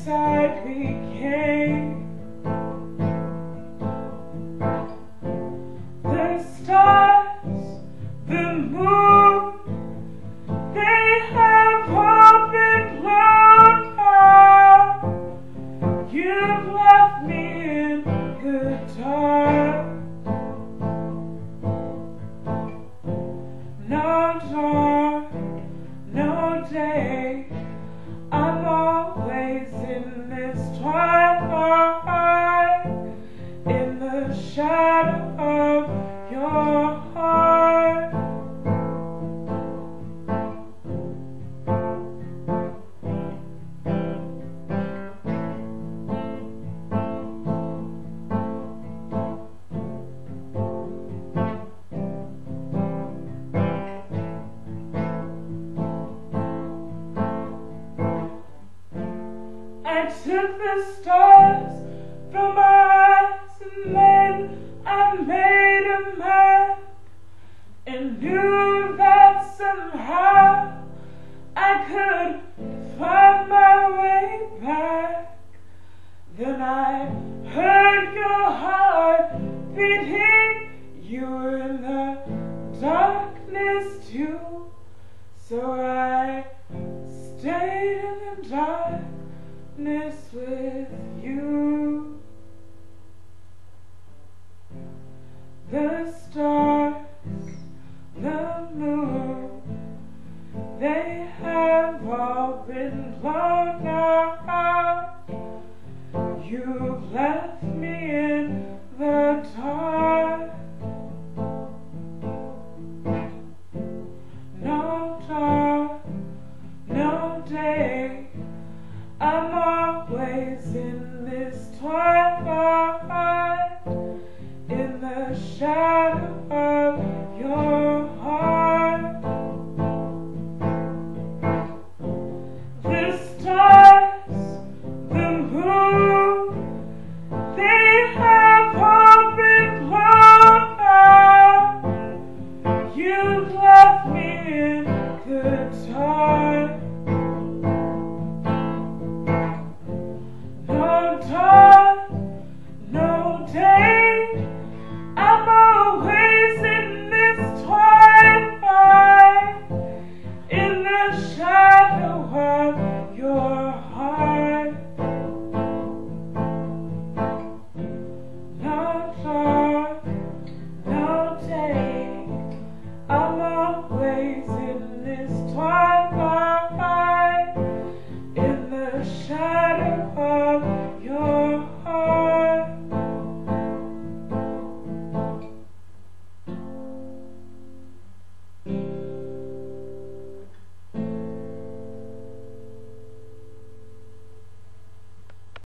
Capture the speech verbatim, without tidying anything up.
as I became. The stars, the moon, they have all been blown out. You've left me in the dark. No dawn, no day, I'm always in this twilight, in the shadow of your heart. I took the stars from my eyes and then I made a map and knew that somehow I could find my way back. Then I heard your heart beating, you were in the darkness too, so I stayed in the dark with you. The stars, the moon, they have all been blown out. You've left me in the dark. No dawn, no day, I'm always in this twilight, in the shadow of your heart. The stars, the moon, they have all been blown out. You've left me in the dark. No dawn, no day, I'm always in this twilight, in the shadow of